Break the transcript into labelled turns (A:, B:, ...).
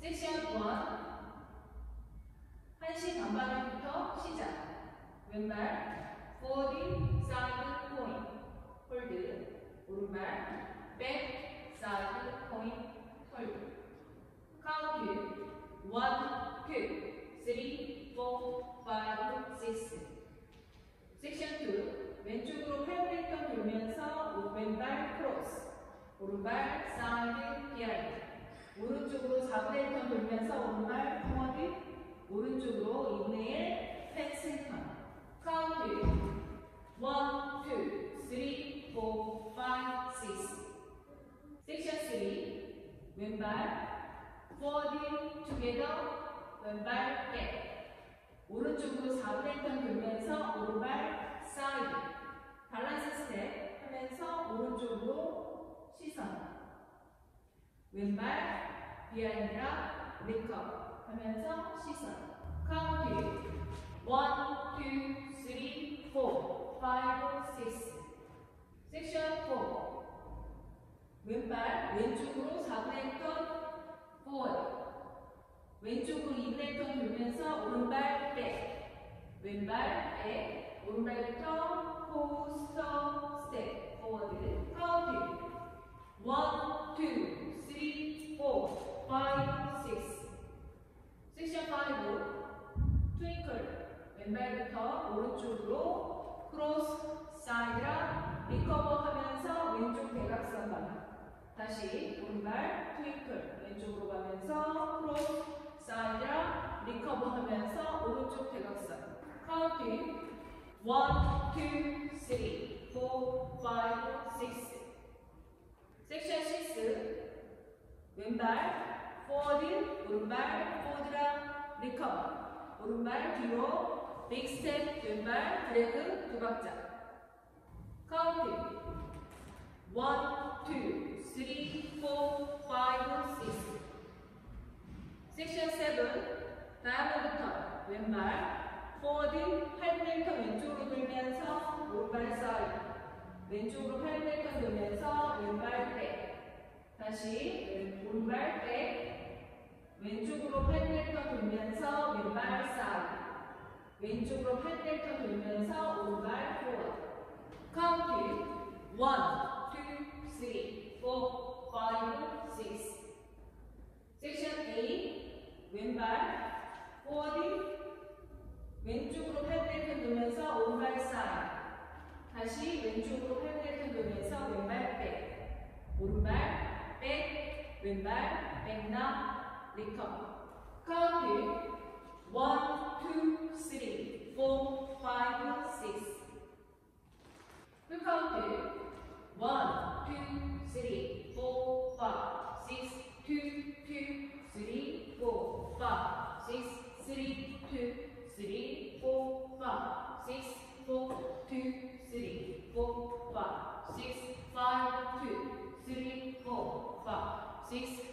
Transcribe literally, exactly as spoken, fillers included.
A: 섹션 일, 한 시 반방향부터 시작. 왼발 forward, side, point, hold. 오른발 back, side, point, hold. count one, two, three, four, five, six. 섹션 이, 왼쪽으로 팔 브레이크 돌면서 왼발 크로스, 오른발 사이드 비하인드. 오른쪽으로 사 브레이크 돌면서 오른발 포워드, 오른쪽으로 인네일 펜스 턴. 카운트 원, 투, 쓰리, 포, 파이브, 식스. 섹션 삼, 왼발 forward, together, 왼발 백. 오른쪽으로 사 브레이크 돌면서 오른발 사이드, 밸런스 스텝 하면서 오른쪽으로 시선. 왼발 비하인드라 리커 하면서 시선. 카운트 원, 투, 쓰리, 포, 파이브, 식스. 섹션 사, 왼발 왼쪽으로 사 브레이크 포워드, 왼쪽으로 이 브레이크 돌면서 오른발 백, 왼발 백, 오른발부터 포스터 스텝 포워드. 카운트 원, 투, 쓰리, 포, 파이브, 식스. 섹션 오, 트윙클, 왼발부터 오른쪽으로 크로스, 사이드라, 리커버 하면서 왼쪽 대각선 방향. 다시 오른발 트윙클, 왼쪽으로 가면서 크로스, 사이드라, 리커버 하면서 오른쪽 대각선. 카운트 원, 투, 쓰리, 포, 파이브, 식스. 섹션 육, 왼발 forward, 오른발 포워드라 리커버, 오른발 뒤로 빅 스텝, 왼발 드래그 두 박자. 카운트 원, 투, 쓰리, 포, 파이브, 식스. 섹션 칠, 다이아몬드 턴, 왼발 forward, 팔 브레이크 왼쪽으로 돌면서 오른발 사이드, 왼쪽으로 팔 브레이크 돌면서 왼발 백. 다시 오른발 백, 왼쪽으로 팔 브레이크 돌면서 왼발 사이드, 왼쪽으로 팔 브레이크 돌면서 오른발 포워드. 카운트 원, 투, 쓰리, 포, 파이브, 식스. 섹션 팔, 왼발 포워드, 왼쪽으로 팔 브레이크 돌면서 오른발 사이드, 다시 왼쪽으로 팔 브레이크 돌면서 왼발 백, 오른발 백, 왼발 백나 리커버. 카운트 원, 투, 쓰리, 포, 파이브, 식스. 풀 카운트 원, 투, 쓰리, 포, 파이브, 식스, 투, 투, 쓰리, 포, 파이브, 식스, 쓰리, 투, 쓰리, 포, 파이브, 식스, 포, 투, 쓰리, 포, 파이브, 식스, 파이브, 투, 쓰리, 포, 파이브, 식스,